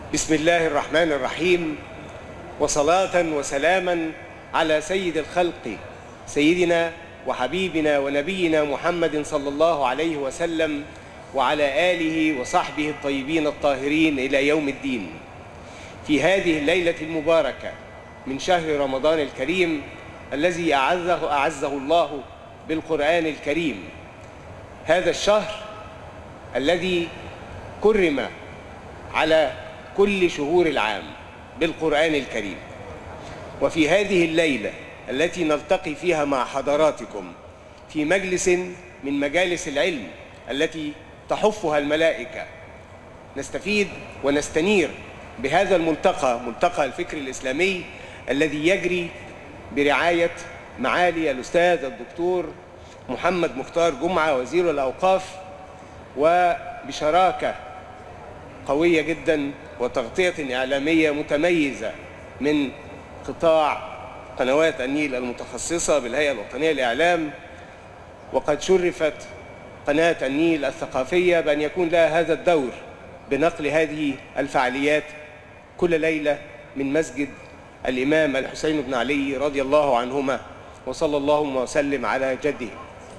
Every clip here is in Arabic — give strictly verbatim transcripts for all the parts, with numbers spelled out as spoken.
بسم الله الرحمن الرحيم، وصلاة وسلاما على سيد الخلق سيدنا وحبيبنا ونبينا محمد صلى الله عليه وسلم وعلى آله وصحبه الطيبين الطاهرين إلى يوم الدين. في هذه الليلة المباركة من شهر رمضان الكريم الذي أعزه, أعزه الله بالقرآن الكريم، هذا الشهر الذي كرم على كل شهور العام بالقرآن الكريم. وفي هذه الليلة التي نلتقي فيها مع حضراتكم في مجلس من مجالس العلم التي تحفها الملائكة، نستفيد ونستنير بهذا الملتقى، ملتقى الفكر الإسلامي الذي يجري برعاية معالي الأستاذ الدكتور محمد مختار جمعة وزير الأوقاف، وبشراكة قوية جدا وتغطية إعلامية متميزة من قطاع قنوات النيل المتخصصة بالهيئة الوطنية للإعلام. وقد شرفت قناة النيل الثقافية بأن يكون لها هذا الدور بنقل هذه الفعاليات كل ليلة من مسجد الإمام الحسين بن علي رضي الله عنهما، وصلى الله وسلم على جده.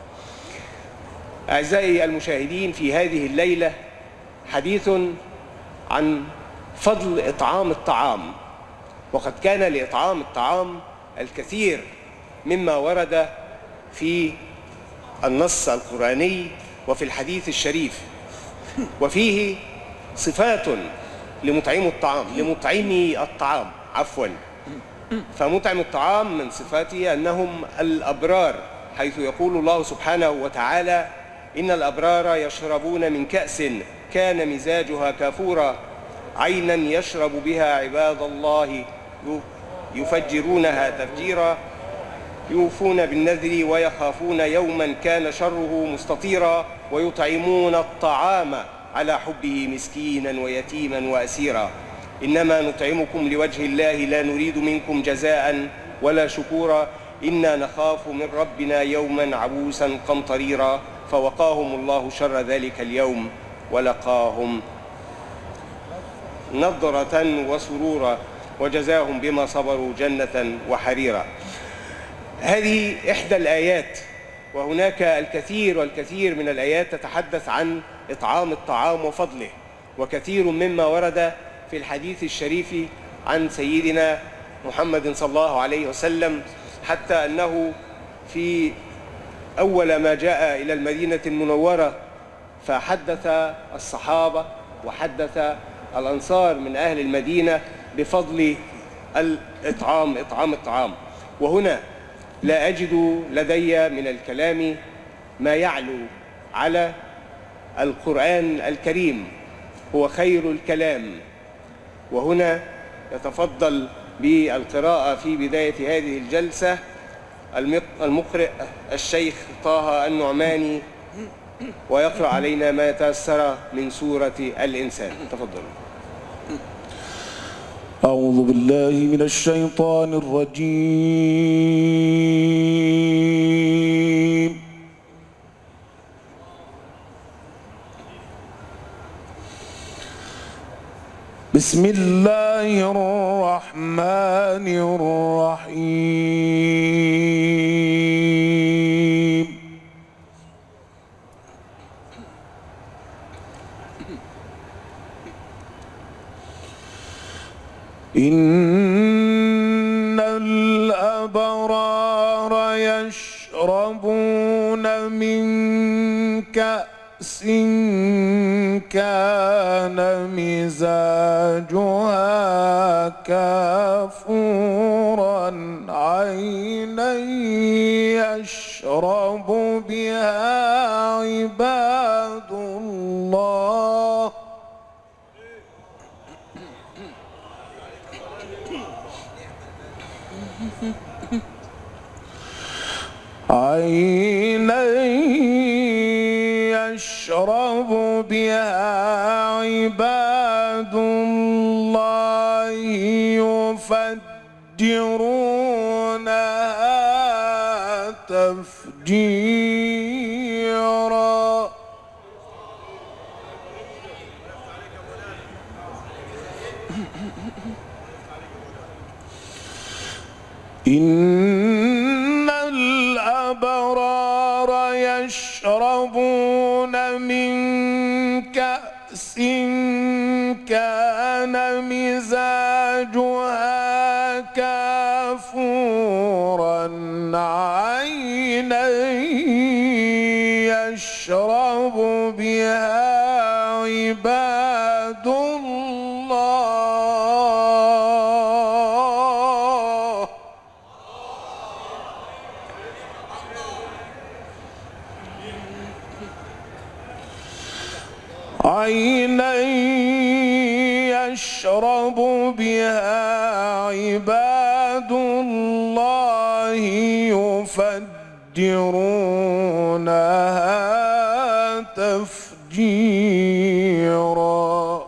أعزائي المشاهدين، في هذه الليلة حديث عن فضل إطعام الطعام، وقد كان لإطعام الطعام الكثير مما ورد في النص القرآني وفي الحديث الشريف، وفيه صفات لمطعم الطعام لمطعمي الطعام عفوا فمطعم الطعام من صفاته أنهم الأبرار، حيث يقول الله سبحانه وتعالى: إن الأبرار يشربون من كأس كان مزاجها كافورا عينا يشرب بها عباد الله يفجرونها تفجيرا يوفون بالنذر ويخافون يوما كان شره مستطيرا ويطعمون الطعام على حبه مسكينا ويتيما وأسيرا إنما نطعمكم لوجه الله لا نريد منكم جزاء ولا شكورا إنا نخاف من ربنا يوما عبوسا قمطريرا فوقاهم الله شر ذلك اليوم ولقاهم نضرة وسرورا وجزاهم بما صبروا جنة وحريرا. هذه إحدى الآيات، وهناك الكثير والكثير من الآيات تتحدث عن إطعام الطعام وفضله، وكثير مما ورد في الحديث الشريف عن سيدنا محمد صلى الله عليه وسلم، حتى أنه في أول ما جاء إلى المدينة المنورة فحدث الصحابة وحدث الأنصار من أهل المدينة بفضل الإطعام إطعام الطعام. وهنا لا أجد لدي من الكلام ما يعلو على القرآن الكريم، هو خير الكلام. وهنا يتفضل بالقراءة في بداية هذه الجلسة المقرئ الشيخ طه النعماني، ويقرأ علينا ما تيسر من سورة الإنسان. تفضل. أعوذ بالله من الشيطان الرجيم. بسم الله الرحمن الرحيم. إن الأبرار يشربون من كأس كان مزاجها كافورا عينا يشرب بها عباد الله عينا يشرب بها عباد الله يفجرونها تفجيرا إن الأبرار يشربون من كأس كان مزاجها كافورا عينا يشرب بها عباد الله عينا يشرب بها عباد الله يفجرونها تفجيرا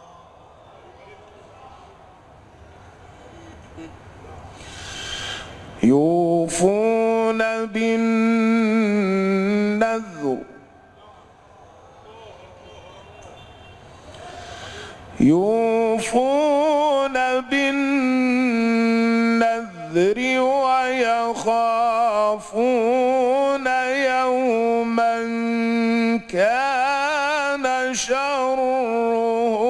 يوفون بالنذر يوفون بالنذر ويخافون يوما كان شره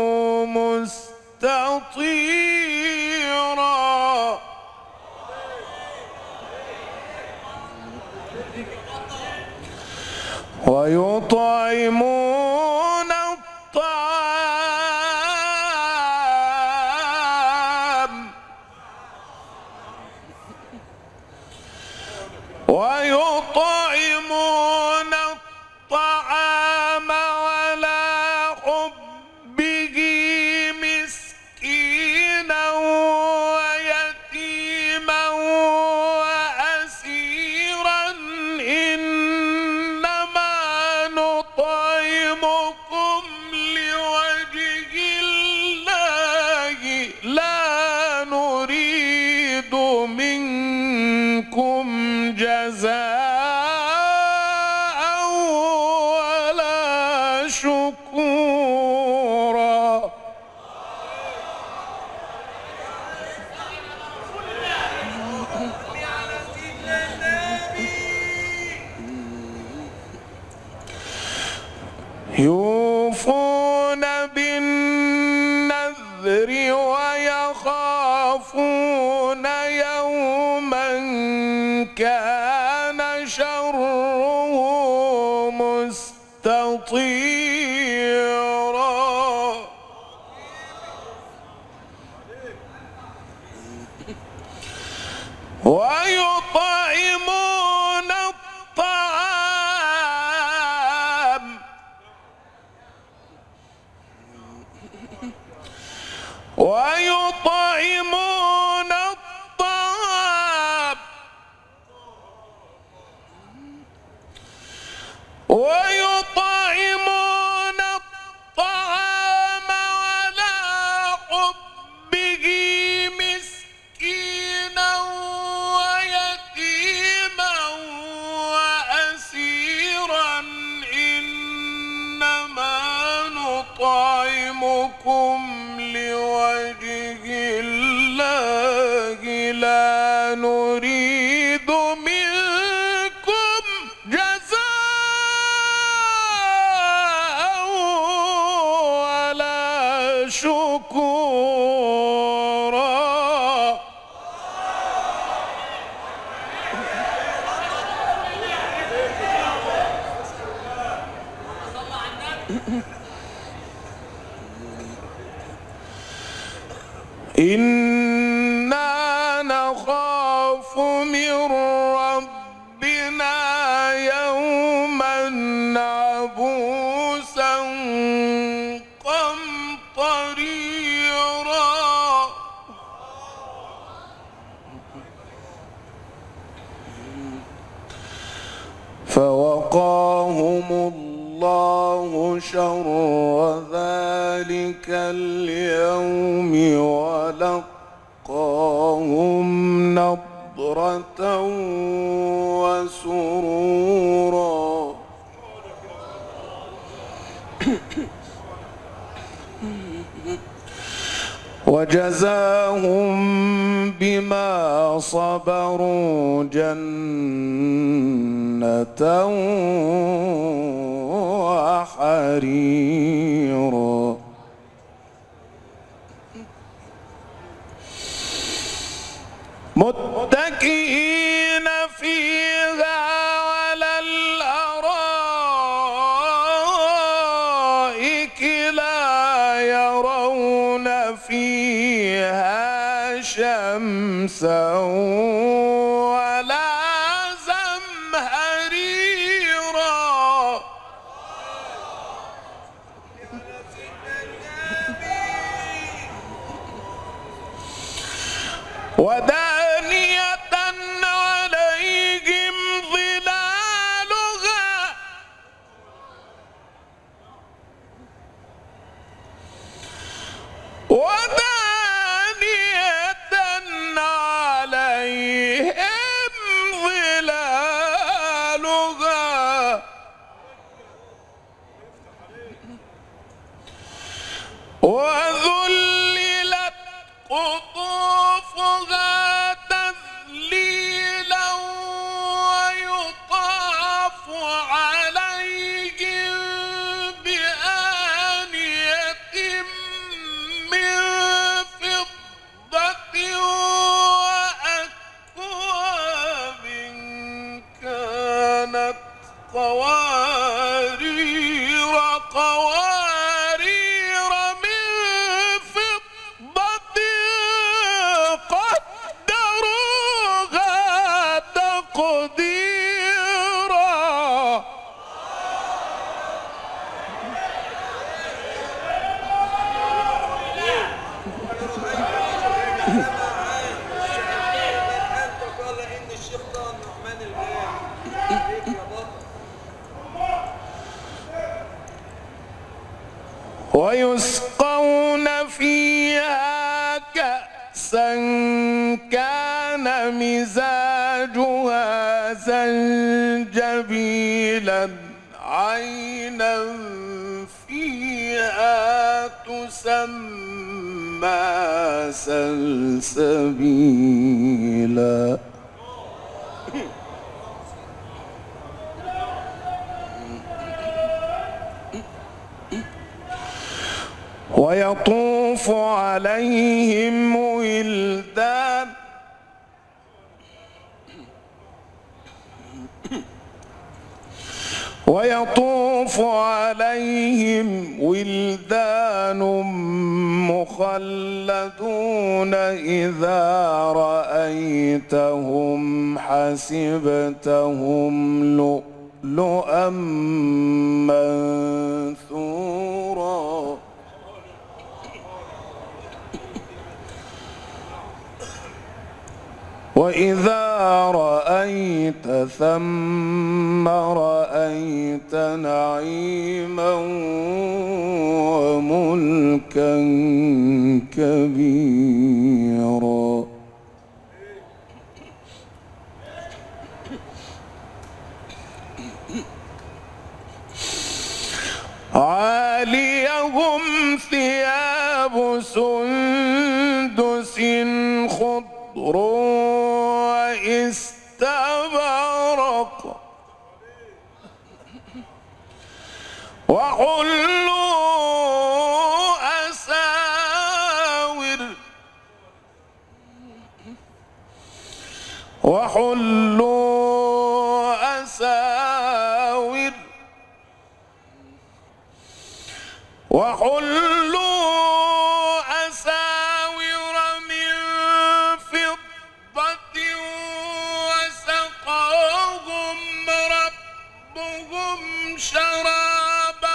مستطيرا ويطعمون الطعام ويطعمون الطعام على حبه مسكينا ويتيما وأسيرا إنما نطعمكم لوجه الله لا نريد منكم جزاء ولا شكورا يوفون بالنذر ويخافون يوما كان شره مستطيرا ويطعمون الطعام ويطعمون الطعام ويطعمون الطعام على حبه مسكينا ويتيما وأسيرا إنما نطعمكم لوجه الله لا نريد منكم جزاء ولا شكورا إنا نخاف من ربنا يوما عبوسا قمطريرا فوقاهم الله شر ذلك اليوم ولقاهم نضرة وسرورا وجزاهم بما صبروا جنة وحريرا متكئين فيها على الأرائك لا يرون فيها شمسا ولا زمهريرا ودانية عليهم ظلالها ودانية عليهم ظلالها وذللت قطوفها تذليلا ويطاف عليهم بآنية من فضة وأكواب كانت قوارير قوارير من فضة قدروها تقديرا ويسقون فيها كأسا كان مزاجها زنجبيلا عينا فيها تسمى سلسبيلا ويطوف عليهم ولدان ويطوف عليهم ولدان مخلدون إذا رأيتهم حسبتهم لؤلؤا منثورا وإذا رأيت ثم رأيت نعيما وملكا كبيرا عاليهم ثياب سندس خضر واستبرق وحلوا أساور وحلوا أساور وحلوا أساور من فضة وسقاهم ربهم شرابا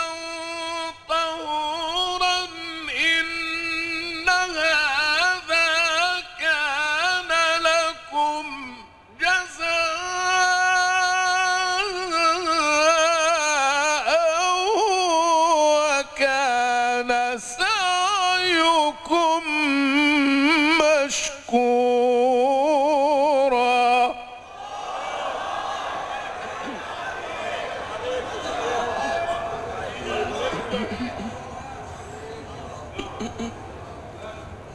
طهورا إن هذا كان لكم جزاء وكان سعيكم مشكورا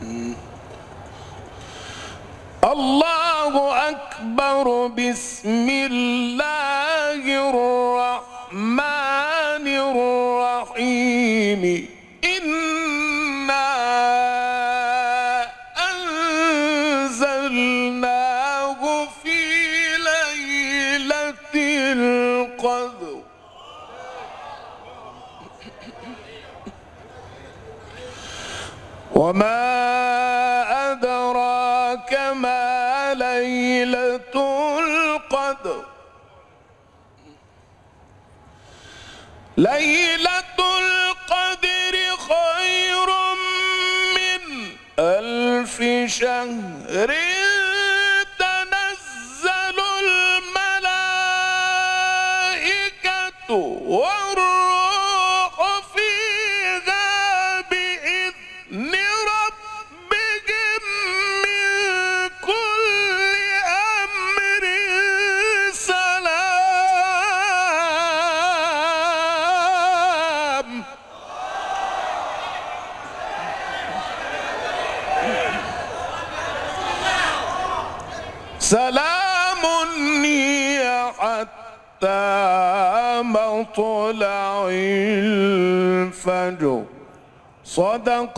الله أكبر. بسم الله الرحمن الرحيم. إنا أنزلناه في ليلة القدر. وما أدراك ما ليلة القدر. ليلة القدر خير من ألف شهر. تنزل الملائكة والروح فيها بإذن ربهم من كل أمر سلام. سلام هي حتى مطلع الفجر. صدق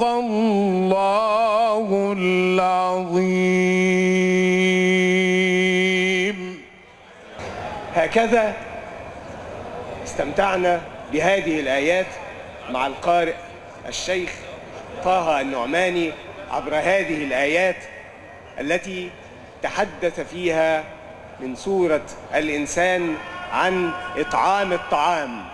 الله العظيم. هكذا استمتعنا بهذه الآيات مع القارئ الشيخ طه النعماني عبر هذه الآيات التي تحدث فيها من سورة الإنسان عن إطعام الطعام.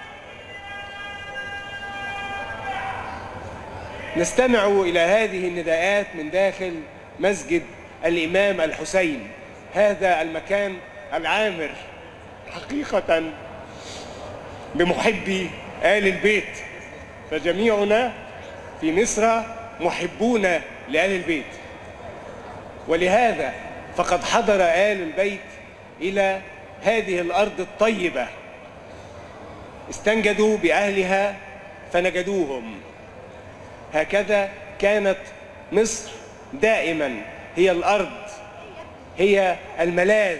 نستمع إلى هذه النداءات من داخل مسجد الإمام الحسين، هذا المكان العامر حقيقة بمحبي آل البيت، فجميعنا في مصر محبون لآل البيت، ولهذا فقد حضر آل البيت إلى هذه الأرض الطيبة، استنجدوا بأهلها فنجدوهم. هكذا كانت مصر دائما هي الأرض، هي الملاذ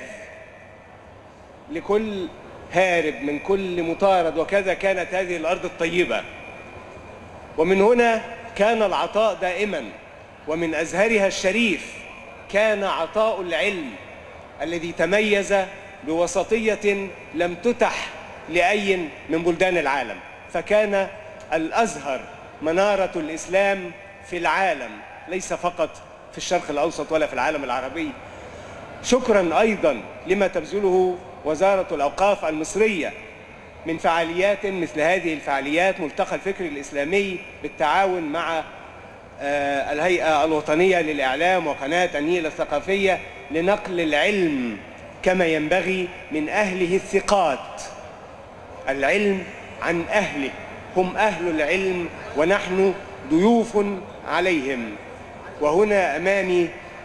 لكل هارب من كل مطارد، وكذا كانت هذه الأرض الطيبة. ومن هنا كان العطاء دائما، ومن أزهرها الشريف كان عطاء العلم الذي تميز بوسطية لم تتح لأي من بلدان العالم، فكان الأزهر منارة الإسلام في العالم، ليس فقط في الشرق الأوسط ولا في العالم العربي. شكرا أيضا لما تبذله وزارة الأوقاف المصرية من فعاليات مثل هذه الفعاليات، ملتقى الفكر الإسلامي بالتعاون مع الهيئة الوطنية للإعلام وقناة النيل الثقافية لنقل العلم كما ينبغي من أهله الثقات. العلم عن أهله، هم أهل العلم ونحن ضيوف عليهم. وهنا أمامي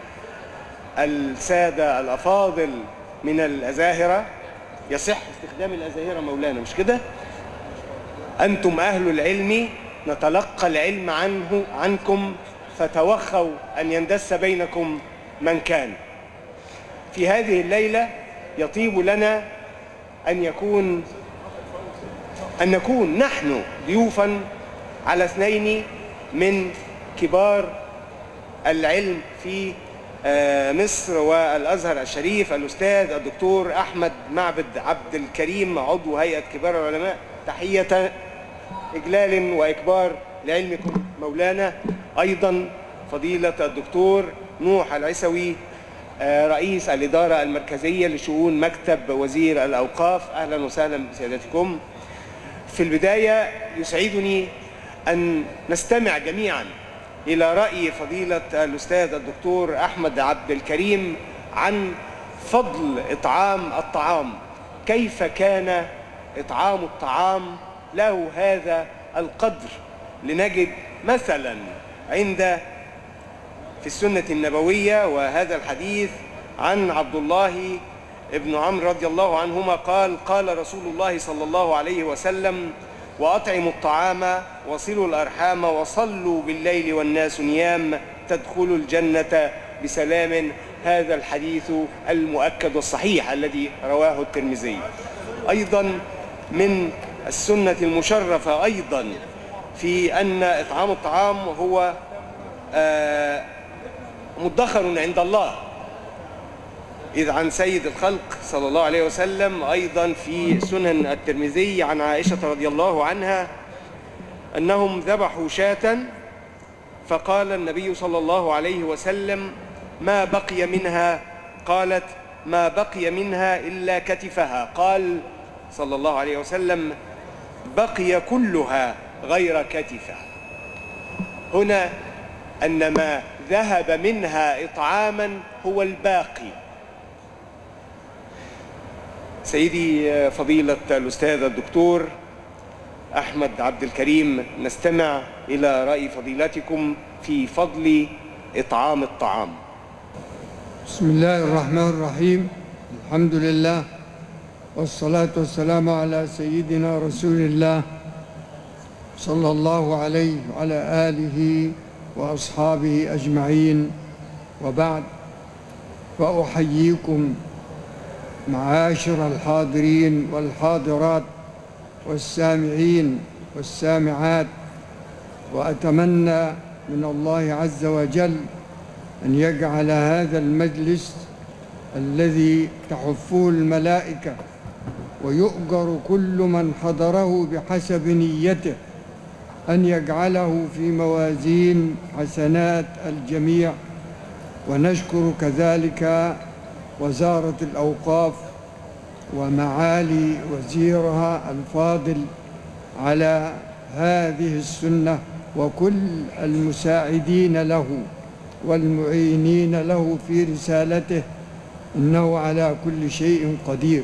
السادة الأفاضل من الأزاهرة، يصح استخدام الأزاهرة مولانا مش كده؟ أنتم أهل العلم، نتلقى العلم عنه عنكم، فتوخوا أن يندس بينكم من كان. في هذه الليلة يطيب لنا أن يكون أن نكون نحن ضيوفا على اثنين من كبار العلم في مصر والأزهر الشريف، الأستاذ الدكتور أحمد معبد عبد الكريم عضو هيئة كبار العلماء. تحية إجلال وإكبار لعلمكم مولانا. أيضا فضيلة الدكتور نوح العيسوي رئيس الإدارة المركزية لشؤون مكتب وزير الأوقاف، أهلا وسهلا بسيادتكم. في البداية يسعدني أن نستمع جميعا إلى رأي فضيلة الأستاذ الدكتور أحمد عبد الكريم عن فضل إطعام الطعام، كيف كان إطعام الطعام له هذا القدر. لنجد مثلا عند في السنة النبوية وهذا الحديث عن عبد الله ابن عمرو رضي الله عنهما قال: قال رسول الله صلى الله عليه وسلم: وأطعموا الطعام وصلوا الأرحام وصلوا بالليل والناس نيام تدخلوا الجنة بسلام. هذا الحديث المؤكد والصحيح الذي رواه الترمذي. أيضا من السنة المشرفة أيضا في أن إطعام الطعام هو مدخر عند الله، إذ عن سيد الخلق صلى الله عليه وسلم أيضا في سنن الترمذي عن عائشة رضي الله عنها أنهم ذبحوا شاة، فقال النبي صلى الله عليه وسلم: ما بقي منها؟ قالت: ما بقي منها إلا كتفها. قال صلى الله عليه وسلم: بقي كلها غير كتفها. هنا أن ما ذهب منها إطعاما هو الباقي. سيدي فضيلة الأستاذ الدكتور أحمد عبد الكريم، نستمع إلى رأي فضيلتكم في فضل إطعام الطعام. بسم الله الرحمن الرحيم. الحمد لله والصلاة والسلام على سيدنا رسول الله صلى الله عليه وعلى آله وأصحابه أجمعين، وبعد، فأحييكم معاشر الحاضرين والحاضرات والسامعين والسامعات، وأتمنى من الله عز وجل أن يجعل هذا المجلس الذي تحفه الملائكة ويؤجر كل من حضره بحسب نيته، أن يجعله في موازين حسنات الجميع. ونشكر كذلك وزارة الأوقاف ومعالي وزيرها الفاضل على هذه السنة، وكل المساعدين له والمعينين له في رسالته، إنه على كل شيء قدير.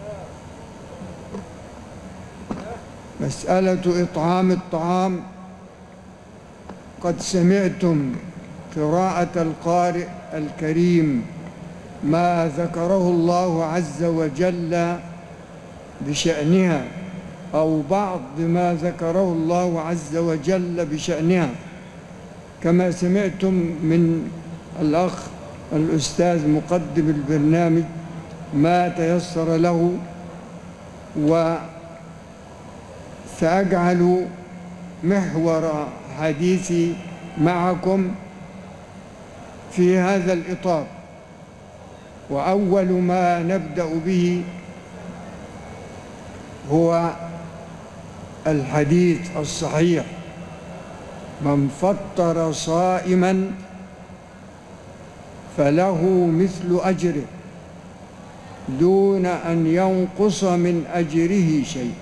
مسألة إطعام الطعام، قد سمعتم قراءة القارئ الكريم ما ذكره الله عز وجل بشأنها، أو بعض ما ذكره الله عز وجل بشأنها، كما سمعتم من الأخ الأستاذ مقدم البرنامج ما تيسر له، وسأجعل محور حديثي معكم في هذا الإطار. وأول ما نبدأ به هو الحديث الصحيح: من فطر صائما فله مثل أجره دون أن ينقص من أجره شيء.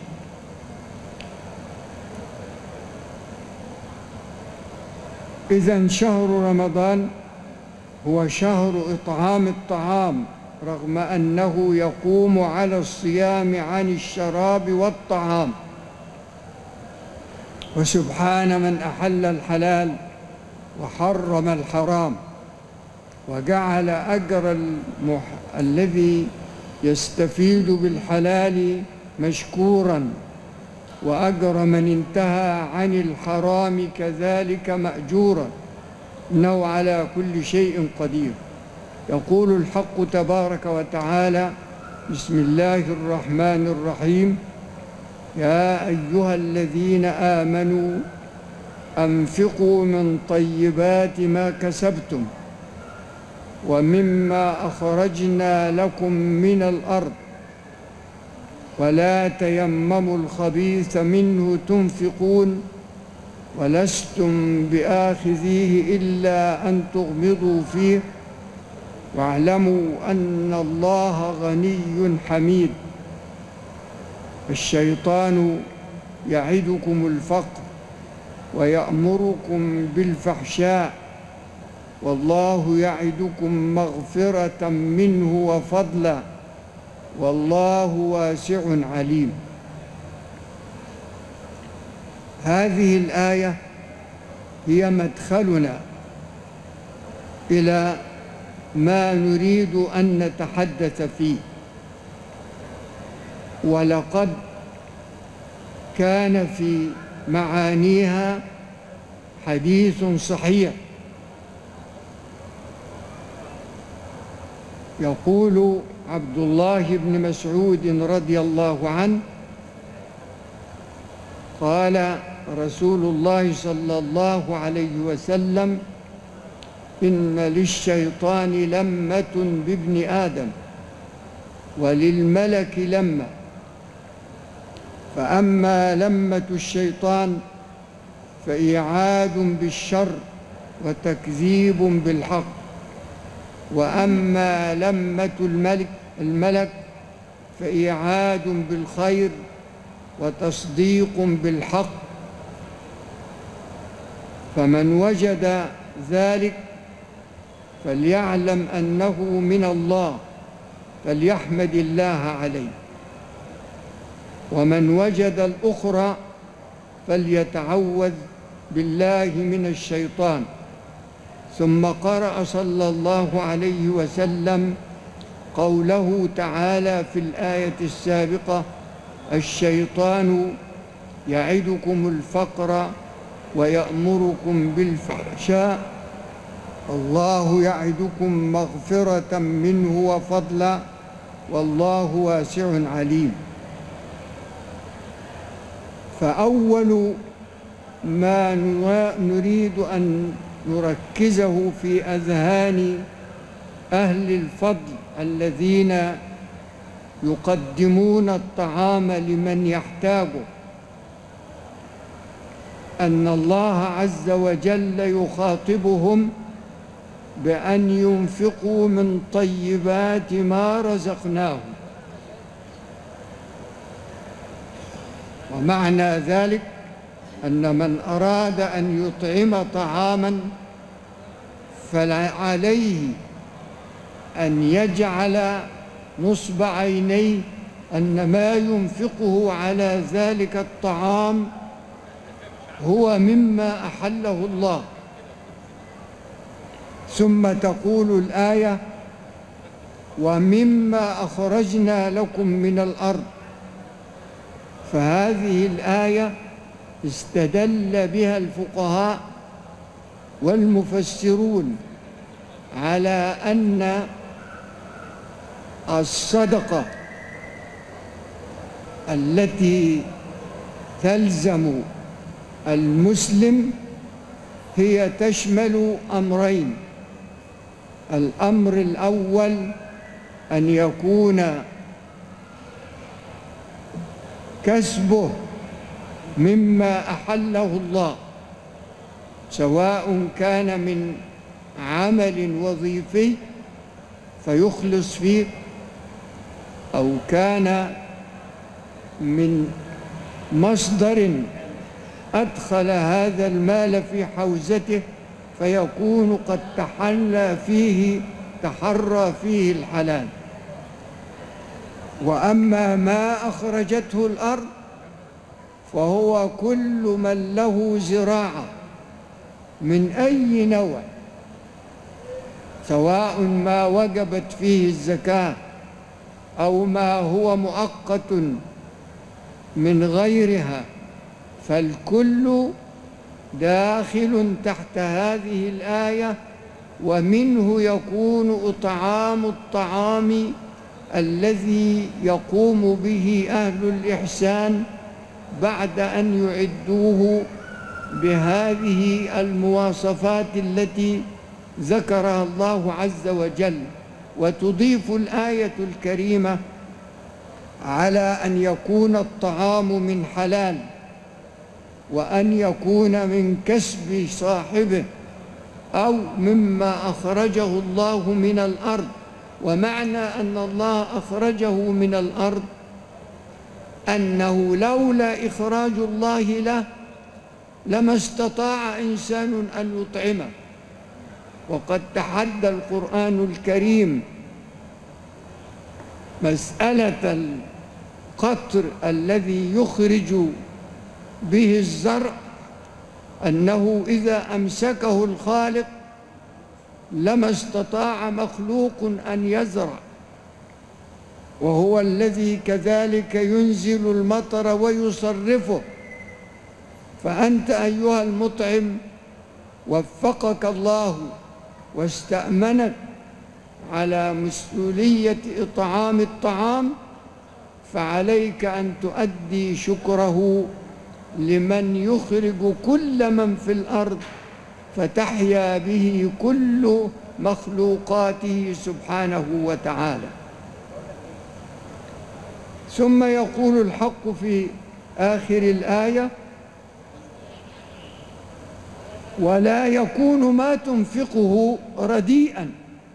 إذن شهر رمضان هو شهر إطعام الطعام، رغم أنه يقوم على الصيام عن الشراب والطعام. وسبحان من أحل الحلال وحرم الحرام، وجعل أجر المح... الذي يستفيد بالحلال مشكورا، وأجر من انتهى عن الحرام كذلك مأجورا، إنه على كل شيء قدير. يقول الحق تبارك وتعالى: بسم الله الرحمن الرحيم: يا أيها الذين آمنوا أنفقوا من طيبات ما كسبتم ومما أخرجنا لكم من الأرض ولا تيمموا الخبيث منه تنفقون ولستم بآخذيه إلا أن تغمضوا فيه واعلموا أن الله غني حميد. الشيطان يعدكم الفقر ويأمركم بالفحشاء، والله يعدكم مغفرة منه وفضلا، والله واسع عليم. هذه الآية هي مدخلنا إلى ما نريد أن نتحدث فيه. ولقد كان في معانيها حديث صحيح يقول عبد الله بن مسعود رضي الله عنه قال رسول الله صلى الله عليه وسلم: إن للشيطان لمة بابن آدم وللملك لمة، فأما لمة الشيطان فإيعاد بالشر وتكذيب بالحق، وأما لمة الملك الملك فإيعاد بالخير وتصديق بالحق. فمن وجد ذلك فليعلم أنه من الله فليحمد الله عليه، ومن وجد الأخرى فليتعوذ بالله من الشيطان. ثم قرأ صلى الله عليه وسلم قوله تعالى في الآية السابقة: الشيطان يعدكم الفقر ويأمركم بالفحشاء الله يعدكم مغفرة منه وفضلا والله واسع عليم. فأول ما نريد أن نركزه في أذهان أهل الفضل الذين يقدمون الطعام لمن يحتاجه أن الله عز وجل يخاطبهم بأن ينفقوا من طيبات ما رزقناهم. ومعنى ذلك أن من أراد أن يطعم طعاما فعليه أن يجعل نصب عينيه أن ما ينفقه على ذلك الطعام هو مما أحله الله. ثم تقول الآية: ومما أخرجنا لكم من الأرض. فهذه الآية استدل بها الفقهاء والمفسرون على أن الصدقة التي تلزم المسلم هي تشمل أمرين: الأمر الأول أن يكون كسبه مما أحله الله، سواء كان من عمل وظيفي فيخلص فيه، أو كان من مصدر أدخل هذا المال في حوزته فيكون قد تحلى فيه تحرى فيه الحلال. وأما ما أخرجته الأرض فهو كل من له زراعة من أي نوع، سواء ما وجبت فيه الزكاة أو ما هو مؤقت من غيرها، فالكل داخل تحت هذه الآية. ومنه يكون إطعام الطعام الذي يقوم به أهل الإحسان بعد أن يعدوه بهذه المواصفات التي ذكرها الله عز وجل. وتضيف الآية الكريمة على أن يكون الطعام من حلال، وأن يكون من كسب صاحبه، أو مما أخرجه الله من الأرض. ومعنى أن الله أخرجه من الأرض أنه لولا إخراج الله له لما استطاع إنسان أن يطعمه. وقد تحدى القرآن الكريم مسألة القطر الذي يخرج به الزرع، أنه إذا أمسكه الخالق لما استطاع مخلوق أن يزرع، وهو الذي كذلك ينزل المطر ويصرفه. فأنت أيها المطعم وفقك الله واستأمنك على مسؤولية إطعام الطعام، فعليك أن تؤدي شكره لمن يخرج كل من في الأرض فتحيا به كل مخلوقاته سبحانه وتعالى. ثم يقول الحق في آخر الآية: ولا يكون ما تنفقه رديئا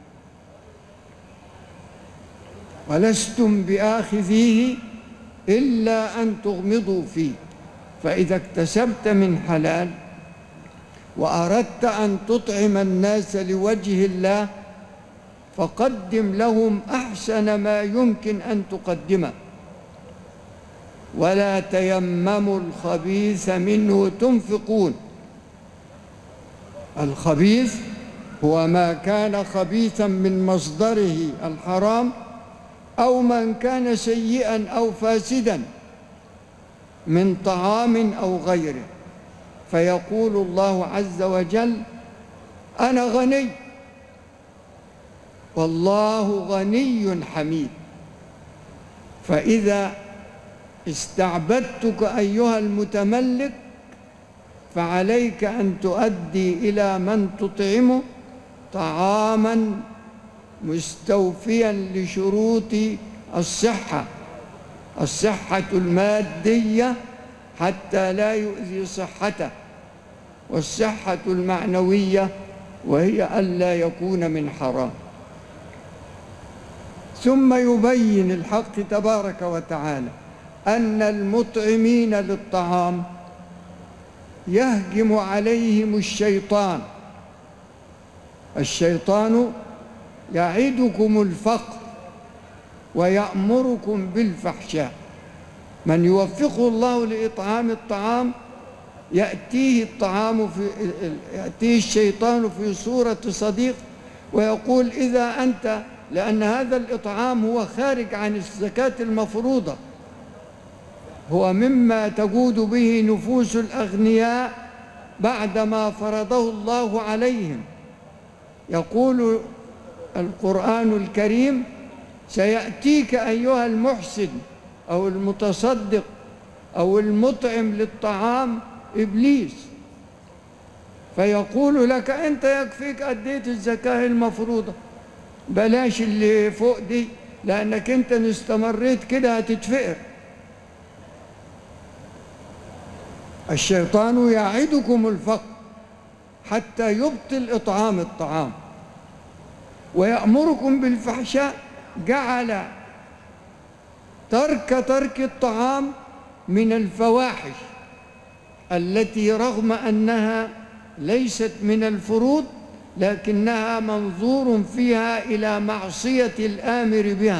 ولستم بآخذيه إلا أن تغمضوا فيه. فإذا اكتسبت من حلال وأردت أن تطعم الناس لوجه الله فقدم لهم أحسن ما يمكن أن تقدمه، ولا تيمموا الخبيث منه تنفقون. الخبيث هو ما كان خبيثا من مصدره الحرام أو من كان سيئا أو فاسدا من طعام أو غيره. فيقول الله عز وجل: أنا غني والله غني حميد. فإذا استعبدتك أيها المتملك فعليك أن تؤدي إلى من تطعمه طعاما مستوفيا لشروط الصحة، الصحة المادية حتى لا يؤذي صحته، والصحة المعنوية وهي ألا يكون من حرام. ثم يبين الحق تبارك وتعالى أن المطعمين للطعام يهجم عليهم الشيطان. الشيطان يعدكم الفقر ويأمركم بالفحشاء. من يوفقه الله لإطعام الطعام يأتيه الطعام في يأتيه الشيطان في صورة صديق ويقول: إذا أنت، لأن هذا الإطعام هو خارج عن الزكاة المفروضة، هو مما تجود به نفوس الأغنياء بعدما فرضه الله عليهم. يقول القرآن الكريم: سيأتيك أيها المحسن أو المتصدق أو المطعم للطعام إبليس فيقول لك: أنت يكفيك أديت الزكاة المفروضة، بلاش اللي فوق دي، لأنك أنت استمريت كده هتتفقر. الشيطان يعدكم الفقر حتى يبطل إطعام الطعام ويأمركم بالفحشاء. جعل ترك ترك الطعام من الفواحش التي رغم أنها ليست من الفروض لكنها منظور فيها إلى معصية الآمر بها.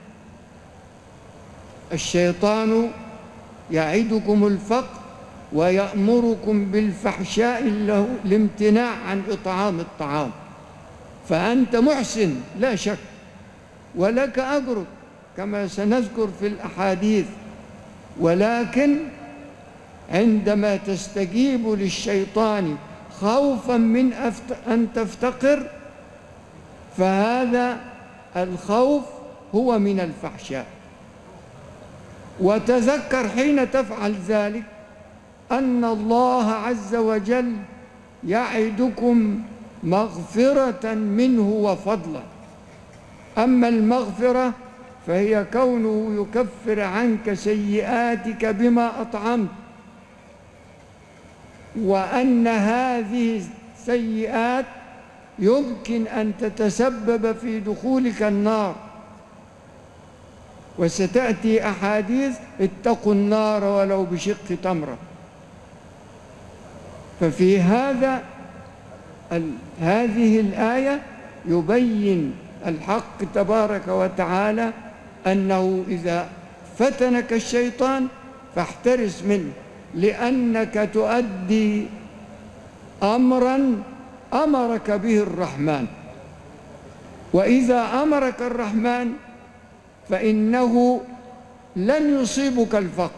الشيطان يعدكم الفقر ويأمركم بالفحشاء الامتناع عن إطعام الطعام، فأنت محسن لا شك ولك أجرك كما سنذكر في الأحاديث، ولكن عندما تستجيب للشيطان خوفا من أن تفتقر فهذا الخوف هو من الفحشاء. وتذكر حين تفعل ذلك أن الله عز وجل يعدكم مغفرة منه وفضلا. أما المغفرة فهي كونه يكفر عنك سيئاتك بما أطعمت، وأن هذه السيئات يمكن أن تتسبب في دخولك النار. وستأتي أحاديث: اتقوا النار ولو بشق تمرة. ففي هذا هذه الآية يبين الحق تبارك وتعالى أنه إذا فتنك الشيطان فاحترس منه، لأنك تؤدي أمرا أمرك به الرحمن، وإذا أمرك الرحمن فإنه لن يصيبك الفقر.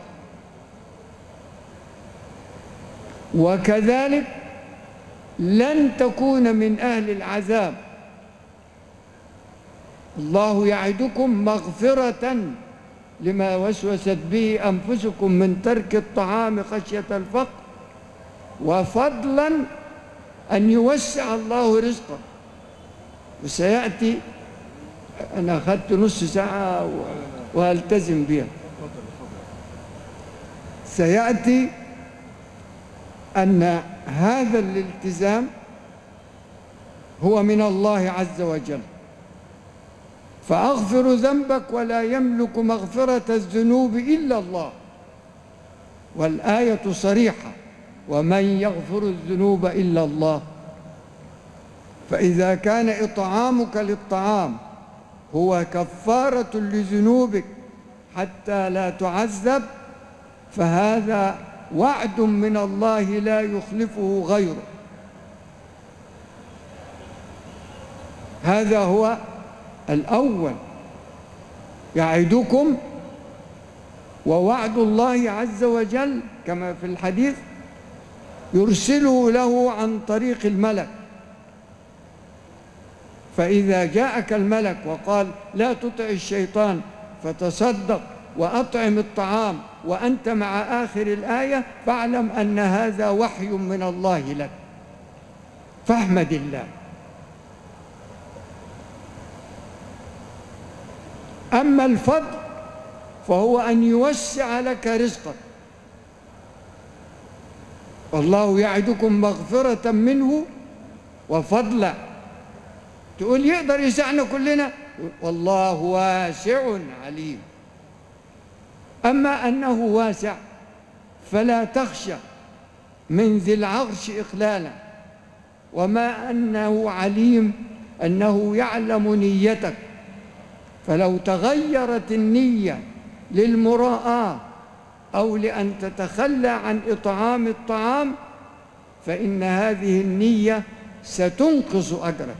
وكذلك لن تكون من أهل العذاب، الله يعدكم مغفرة لما وسوست به أنفسكم من ترك الطعام خشية الفقر، وفضلا أن يوسع الله رزقه. وسيأتي، أنا أخذت نص ساعة وألتزم بها، سيأتي أن هذا الالتزام هو من الله عز وجل. فأغفر ذنبك ولا يملك مغفرة الذنوب إلا الله، والآية صريحة: ومن يغفر الذنوب إلا الله. فإذا كان إطعامك للطعام هو كفارة لذنوبك حتى لا تعذب، فهذا وعد من الله لا يخلفه غيره. هذا هو الأول، يعدكم، ووعد الله عز وجل كما في الحديث يرسله له عن طريق الملك. فإذا جاءك الملك وقال لا تطع الشيطان فتصدق وأطعم الطعام وأنت مع آخر الآية، فاعلم أن هذا وحي من الله لك، فاحمد الله. أما الفضل فهو أن يوسع لك رزقك. والله يعدكم مغفرة منه وفضلا. تقول يقدر يسعنا كلنا؟ والله واسع عليم. أما أنه واسع فلا تخشى من ذي العرش إخلالا، وما أنه عليم أنه يعلم نيتك. فلو تغيرت النية للمراءة أو لأن تتخلى عن إطعام الطعام فإن هذه النية ستنقص أجرك.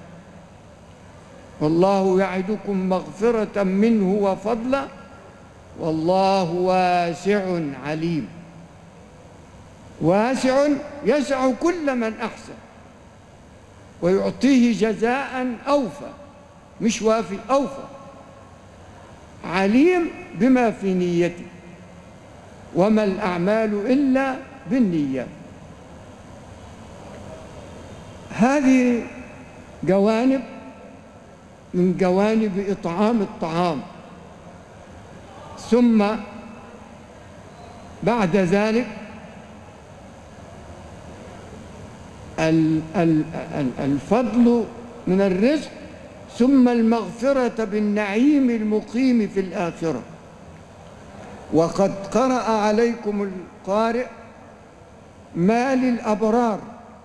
والله يعدكم مغفرة منه وفضلا والله واسع عليم. واسع يسع كل من أحسن ويعطيه جزاء أوفى، مش وافي، أوفى. عليم بما في نيته، وما الأعمال إلا بالنيات. هذه جوانب من جوانب إطعام الطعام. ثم بعد ذلك الفضل من الرزق، ثم المغفرة بالنعيم المقيم في الآخرة. وقد قرأ عليكم القارئ ما للأبرار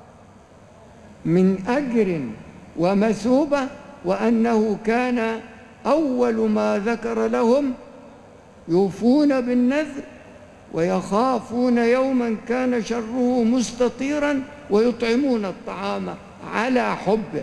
من أجر ومثوبة، وأنه كان أول ما ذكر لهم يوفون بالنذر ويخافون يوما كان شره مستطيرا ويطعمون الطعام على حبه.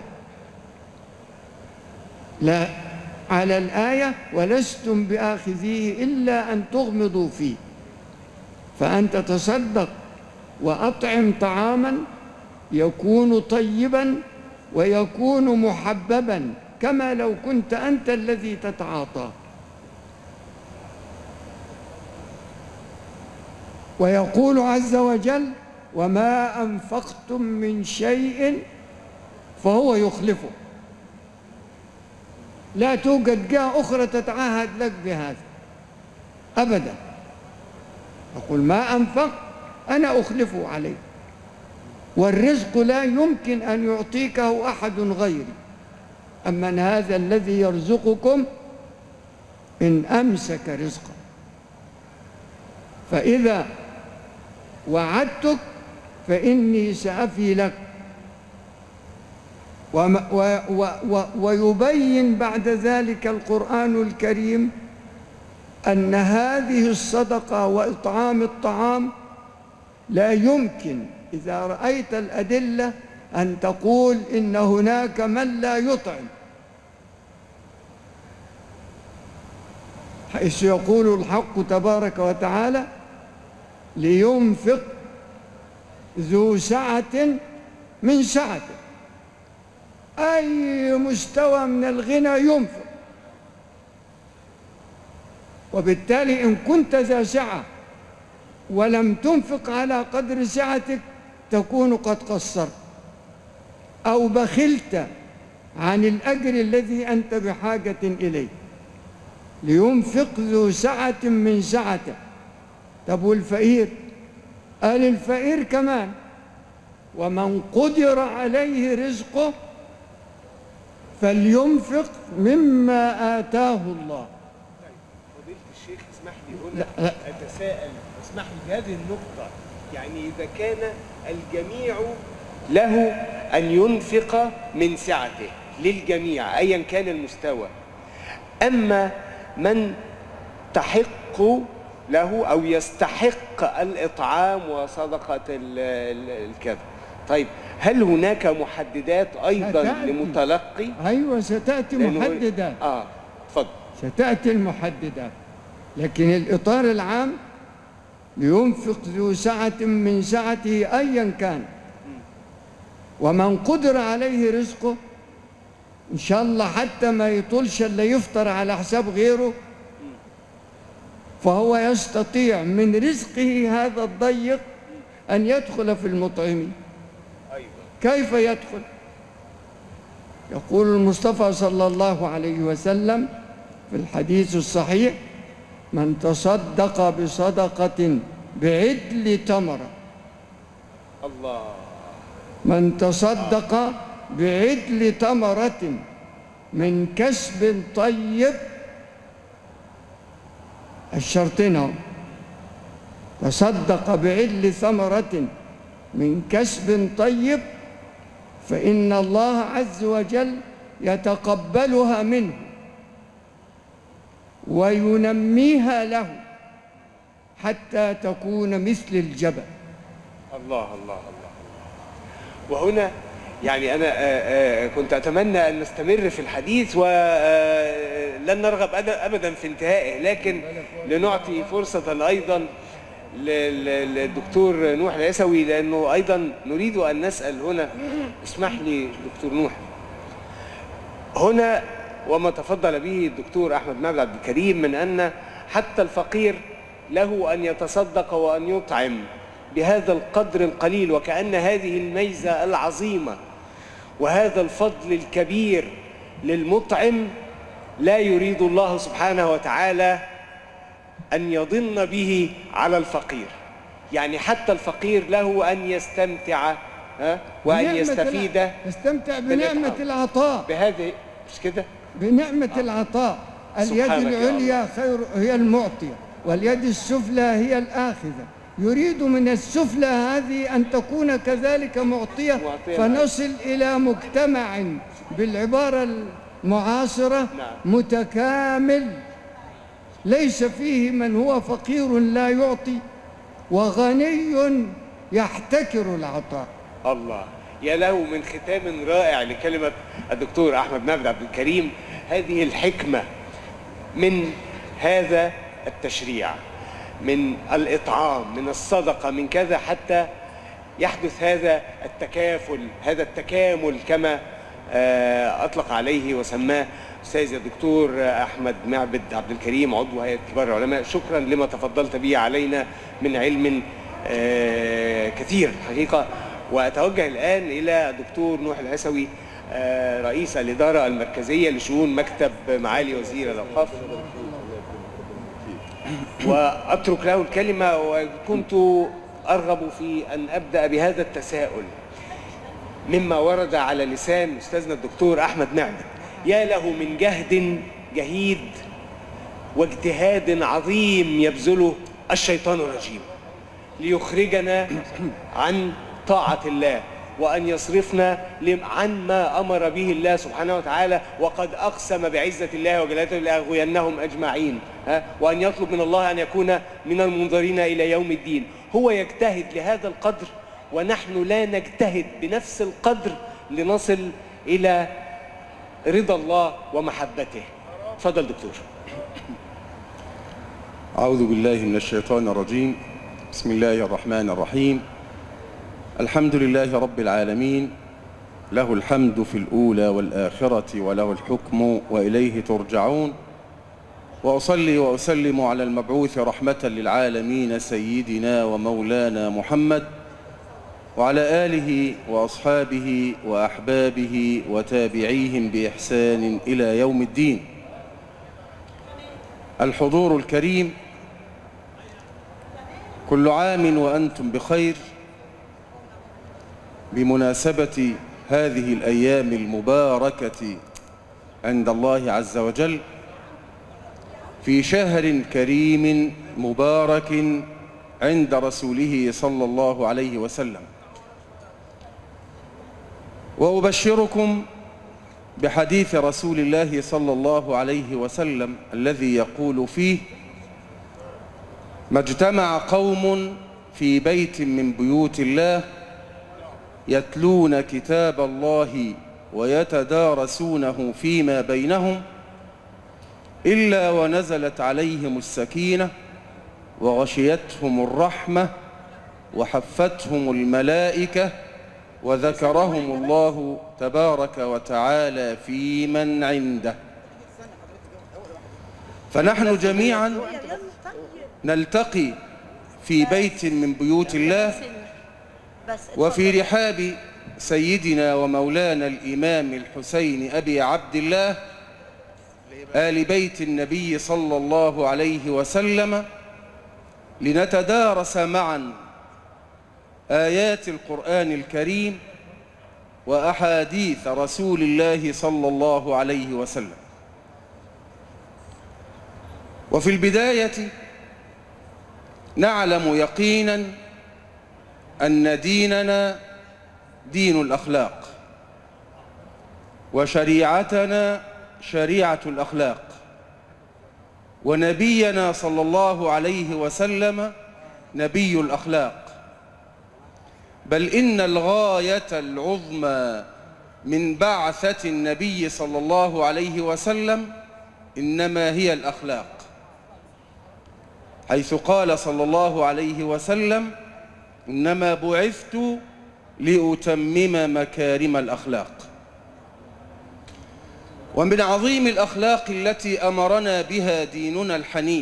لا على الآية ولستم بآخذيه إلا أن تغمضوا فيه. فأنت تصدق وأطعم طعاما يكون طيبا ويكون محببا كما لو كنت أنت الذي تتعاطاه. ويقول عز وجل وما أنفقتم من شيء فهو يخلفه. لا توجد جهة أخرى تتعهد لك بهذا أبدا. يقول ما أنفقت أنا أخلفه عليك. والرزق لا يمكن أن يعطيكه أحد غيري. أما هذا الذي يرزقكم إن أمسك رزقه. فإذا وعدتك فإني سأفي لك. ويبين بعد ذلك القرآن الكريم أن هذه الصدقة وإطعام الطعام لا يمكن إذا رأيت الأدلة أن تقول إن هناك من لا يطعم، حيث يقول الحق تبارك وتعالى لينفق ذو سعة من سعته. أي مستوى من الغنى ينفق، وبالتالي إن كنت ذا سعة ولم تنفق على قدر سعتك تكون قد قصرت أو بخلت عن الأجر الذي أنت بحاجة إليه. لينفق ذو سعة من سعته. طب والفقير؟ قال الفقير كمان ومن قدر عليه رزقه فلينفق مما آتاه الله. فضيلة الشيخ اسمح لي هنا أتساءل، اسمح لي بهذه النقطة، يعني إذا كان الجميع له أن ينفق من سعته للجميع أيا كان المستوى، أما من تحق له أو يستحق الإطعام وصدقة الكذا، طيب هل هناك محددات أيضا ستأتي. لمتلقي؟ أيوة ستأتي محددات. آه اتفضل. ستأتي المحددات، لكن الإطار العام لينفق ذو سعة من سعته أيا كان، ومن قدر عليه رزقه إن شاء الله حتى ما يطولش إلا يفطر على حساب غيره، فهو يستطيع من رزقه هذا الضيق أن يدخل في المطعمين. كيف يدخل؟ يقول المصطفى صلى الله عليه وسلم في الحديث الصحيح: من تصدق بصدقة بعدل تمرة. الله. من تصدق بعدل تمرة من كسب طيب، الشرطين اهو، تصدق بعدل ثمرة من كسب طيب فإن الله عز وجل يتقبلها منه وينميها له حتى تكون مثل الجبل. الله الله الله. وهنا يعني أنا كنت أتمنى أن نستمر في الحديث ولن نرغب أبدا في انتهائه، لكن لنعطي فرصة أيضا للدكتور نوح العيسوي، لأنه أيضا نريد أن نسأل هنا. اسمح لي دكتور نوح، هنا وما تفضل به الدكتور أحمد معبد عبد الكريم من أن حتى الفقير له أن يتصدق وأن يطعم بهذا القدر القليل، وكأن هذه الميزة العظيمة وهذا الفضل الكبير للمطعم لا يريد الله سبحانه وتعالى أن يضن به على الفقير، يعني حتى الفقير له أن يستمتع ها وأن يستفيد، يستمتع بنعمة العطاء، بهذه مش كده؟ بنعمة آه. العطاء. اليد العليا خير هي المعطية واليد السفلى هي الآخذة. يريد من السفلى هذه أن تكون كذلك معطية, معطية فنصل إلى مجتمع بالعبارة المعاصرة نعم. متكامل ليس فيه من هو فقير لا يعطي وغني يحتكر العطاء. الله، يا له من ختام رائع لكلمة الدكتور أحمد معبد عبد الكريم. هذه الحكمة من هذا التشريع، من الإطعام، من الصدقة، من كذا، حتى يحدث هذا التكافل، هذا التكامل كما أطلق عليه وسماه أستاذ الدكتور أحمد معبد عبد الكريم عضو هيئة كبار العلماء. شكرا لما تفضلت به علينا من علم كثير حقيقة. وأتوجه الآن إلى دكتور نوح العيسوي رئيس الإدارة المركزية لشؤون مكتب معالي وزير الأوقاف، وأترك له الكلمة. وكنت أرغب في أن أبدأ بهذا التساؤل مما ورد على لسان أستاذنا الدكتور أحمد معبد. يا له من جهد جهيد واجتهاد عظيم يبذله الشيطان الرجيم ليخرجنا عن طاعة الله وأن يصرفنا عن ما أمر به الله سبحانه وتعالى، وقد أقسم بعزة الله وجلاله لأغوينهم أجمعين، وأن يطلب من الله أن يكون من المنظرين إلى يوم الدين. هو يجتهد لهذا القدر ونحن لا نجتهد بنفس القدر لنصل إلى رضا الله ومحبته. تفضل دكتور. أعوذ بالله من الشيطان الرجيم. بسم الله الرحمن الرحيم. الحمد لله رب العالمين، له الحمد في الأولى والآخرة وله الحكم وإليه ترجعون. وأصلي وأسلم على المبعوث رحمة للعالمين سيدنا ومولانا محمد وعلى آله وأصحابه وأحبابه وتابعيهم بإحسان إلى يوم الدين. الحضور الكريم، كل عام وأنتم بخير بمناسبة هذه الأيام المباركة عند الله عز وجل في شهر كريم مبارك عند رسوله صلى الله عليه وسلم. وأبشركم بحديث رسول الله صلى الله عليه وسلم الذي يقول فيه: ما اجتمع قوم في بيت من بيوت الله يتلون كتاب الله ويتدارسونه فيما بينهم إلا ونزلت عليهم السكينة وغشيتهم الرحمة وحفتهم الملائكة وذكرهم الله تبارك وتعالى في من عنده. فنحن جميعا نلتقي في بيت من بيوت الله وفي رحاب سيدنا ومولانا الإمام الحسين أبي عبد الله آل بيت النبي صلى الله عليه وسلم لنتدارس معا آيات القرآن الكريم وأحاديث رسول الله صلى الله عليه وسلم. وفي البداية نعلم يقينا أن ديننا دين الأخلاق وشريعتنا شريعة الأخلاق، ونبينا صلى الله عليه وسلم نبي الأخلاق، بل إن الغاية العظمى من بعثة النبي صلى الله عليه وسلم إنما هي الأخلاق، حيث قال صلى الله عليه وسلم: إنما بعثت لأتمم مكارم الأخلاق. ومن عظيم الأخلاق التي أمرنا بها ديننا الحنيف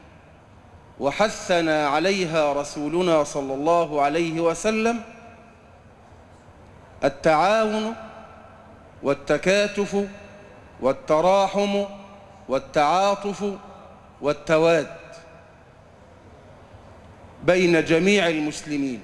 وحثنا عليها رسولنا صلى الله عليه وسلم التعاون والتكاتف والتراحم والتعاطف والتواد بين جميع المسلمين،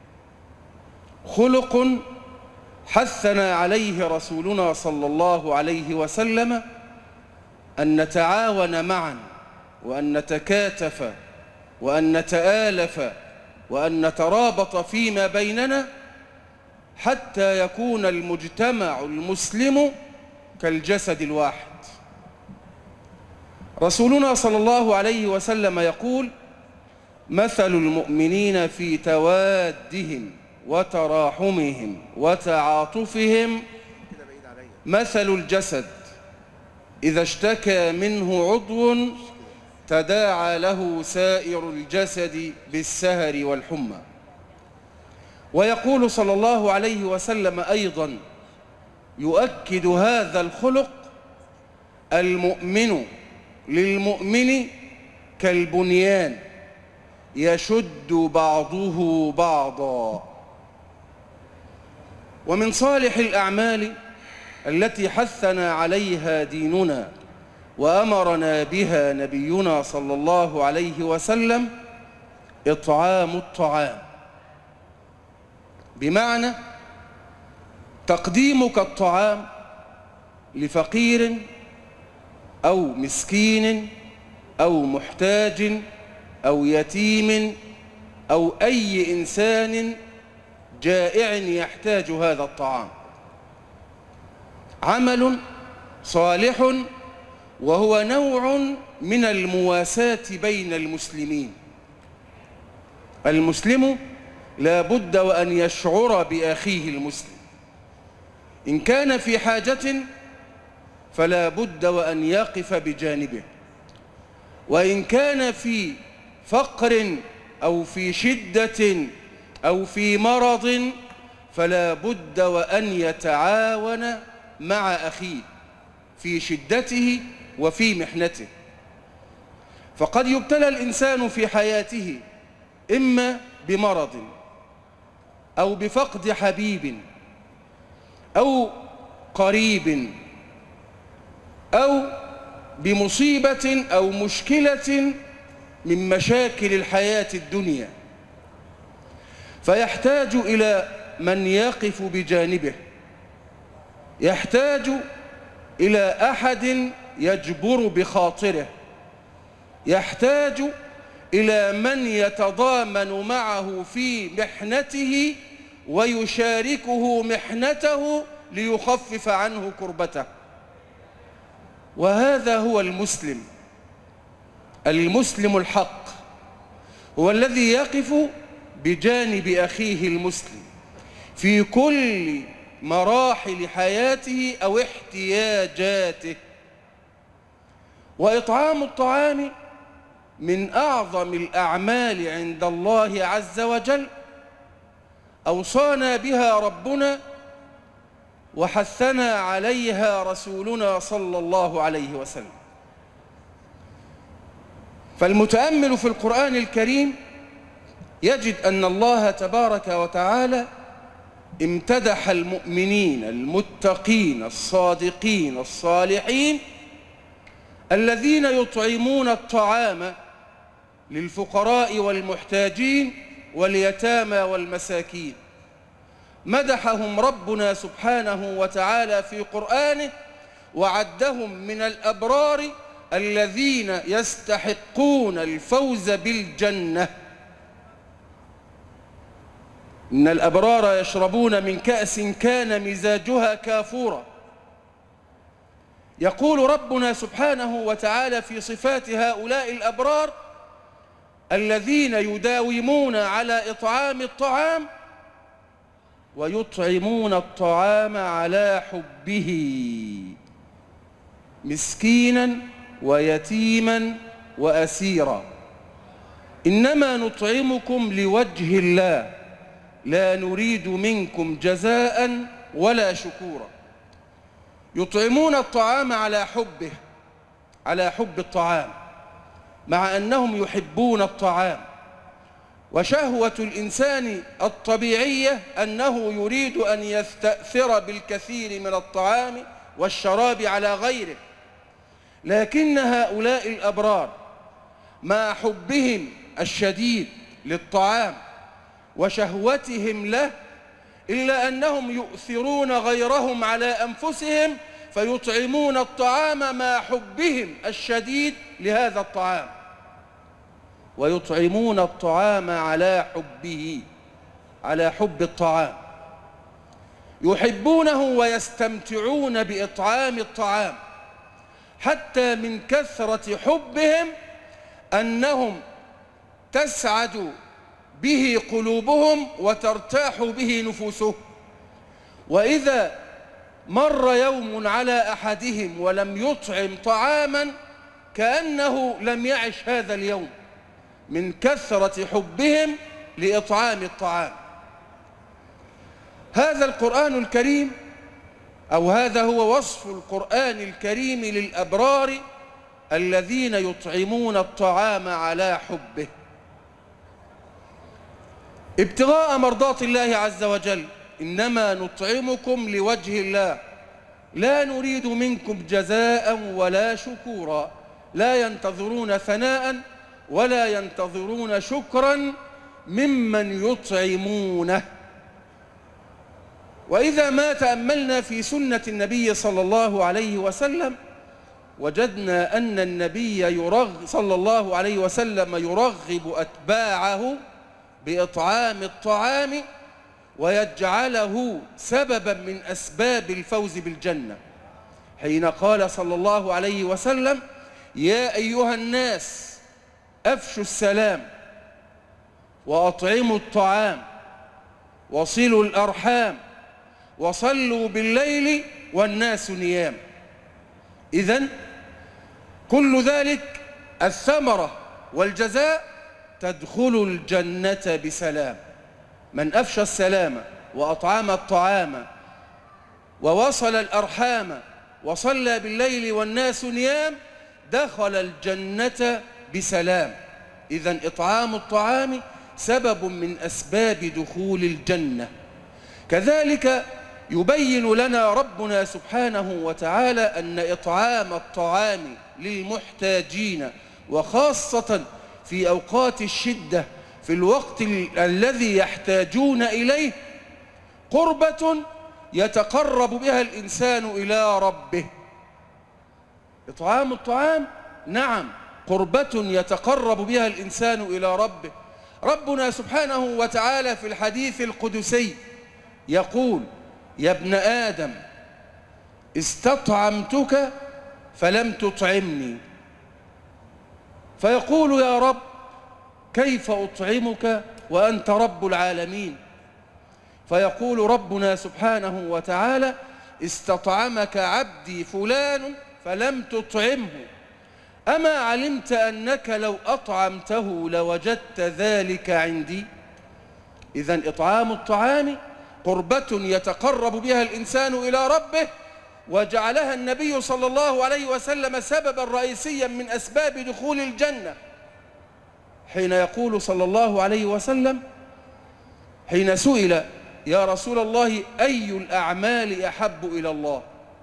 خلق حثنا عليه رسولنا صلى الله عليه وسلم أن نتعاون معا وأن نتكاتف وأن نتآلف وأن نترابط فيما بيننا حتى يكون المجتمع المسلم كالجسد الواحد. رسولنا صلى الله عليه وسلم يقول: مثل المؤمنين في توادهم وتراحمهم وتعاطفهم مثل الجسد إذا اشتكى منه عضو تداعى له سائر الجسد بالسهر والحمى. ويقول صلى الله عليه وسلم أيضا يؤكد هذا الخلق: المؤمن للمؤمن كالبنيان يشد بعضه بعضا. ومن صالح الأعمال التي حثنا عليها ديننا وأمرنا بها نبينا صلى الله عليه وسلم إطعام الطعام، بمعنى تقديمك الطعام لفقير أو مسكين أو محتاج أو يتيم أو أي إنسان جائع يحتاج هذا الطعام، عمل صالح وهو نوع من المواساة بين المسلمين. المسلم لا بد وأن يشعر بأخيه المسلم، إن كان في حاجة فلا بد وأن يقف بجانبه، وإن كان في فقر أو في شدة أو في مرض فلا بد وأن يتعاون مع أخيه في شدته وفي محنته. فقد يبتلى الإنسان في حياته إما بمرض أو بفقد حبيب أو قريب أو بمصيبة أو مشكلة من مشاكل الحياة الدنيا، فيحتاج إلى من يقف بجانبه، يحتاج إلى أحد يجبر بخاطره، يحتاج إلى من يتضامن معه في محنته ويشاركه محنته ليخفف عنه كربته. وهذا هو المسلم. المسلم الحق هو الذي يقف بجانب أخيه المسلم في كل مراحل حياته أو احتياجاته. وإطعام الطعام من أعظم الأعمال عند الله عز وجل، أوصانا بها ربنا وحثنا عليها رسولنا صلى الله عليه وسلم. فالمتأمل في القرآن الكريم يجد أن الله تبارك وتعالى امتدح المؤمنين المتقين الصادقين الصالحين الذين يطعمون الطعام للفقراء والمحتاجين واليتامى والمساكين. مدحهم ربنا سبحانه وتعالى في قرآنه وعدهم من الأبرار الذين يستحقون الفوز بالجنة. إن الأبرار يشربون من كأس كان مزاجها كافورا. يقول ربنا سبحانه وتعالى في صفات هؤلاء الأبرار الذين يداومون على إطعام الطعام ويطعمون الطعام على حبه مسكينا ويتيما وأسيرا، إنما نطعمكم لوجه الله لا نريد منكم جزاء ولا شكورا. يطعمون الطعام على حبه، على حب الطعام، مع أنهم يحبون الطعام. وشهوة الإنسان الطبيعية أنه يريد أن يستأثر بالكثير من الطعام والشراب على غيره، لكن هؤلاء الأبرار مع حبهم الشديد للطعام وشهوتهم له إلا أنهم يؤثرون غيرهم على أنفسهم فيطعمون الطعام مع حبهم الشديد لهذا الطعام، ويطعمون الطعام على حبه، على حب الطعام، يحبونه ويستمتعون بإطعام الطعام، حتى من كثرة حبهم أنهم تسعد به قلوبهم وترتاح به نفوسهم. وإذا مر يوم على أحدهم ولم يطعم طعاما كأنه لم يعش هذا اليوم من كثرة حبهم لإطعام الطعام. هذا القرآن الكريم أو هذا هو وصف القرآن الكريم للأبرار الذين يطعمون الطعام على حبه ابتغاء مرضات الله عز وجل. إنما نطعمكم لوجه الله لا نريد منكم جزاء ولا شكورا. لا ينتظرون ثناء ولا ينتظرون شكرا ممن يطعمونه. وإذا ما تأملنا في سنة النبي صلى الله عليه وسلم وجدنا أن النبي يرغ صلى الله عليه وسلم يرغب أتباعه بإطعام الطعام ويجعله سببا من أسباب الفوز بالجنة، حين قال صلى الله عليه وسلم: يا أيها الناس أفشوا السلام وأطعموا الطعام وصلوا الأرحام وصلوا بالليل والناس نيام. إذن كل ذلك الثمرة والجزاء تدخل الجنة بسلام. من أفشى السلام وأطعم الطعام ووصل الأرحام وصلى بالليل والناس نيام دخل الجنة بسلام. إذن إطعام الطعام سبب من أسباب دخول الجنة. كذلك يبين لنا ربنا سبحانه وتعالى أن إطعام الطعام للمحتاجين وخاصة في أوقات الشدة في الوقت الذي يحتاجون إليه قربة يتقرب بها الإنسان إلى ربه. إطعام الطعام نعم قربة يتقرب بها الإنسان إلى ربه. ربنا سبحانه وتعالى في الحديث القدسي يقول: يا ابن آدم استطعمتك فلم تطعمني. فيقول: يا رب كيف أطعمك وأنت رب العالمين؟ فيقول ربنا سبحانه وتعالى: استطعمك عبدي فلان فلم تطعمه، أما علمت أنك لو أطعمته لوجدت ذلك عندي؟ إذن إطعام الطعام قربة يتقرب بها الإنسان إلى ربه، وجعلها النبي صلى الله عليه وسلم سببا رئيسيا من أسباب دخول الجنة، حين يقول صلى الله عليه وسلم حين سئل: يا رسول الله أي الأعمال أحب إلى الله؟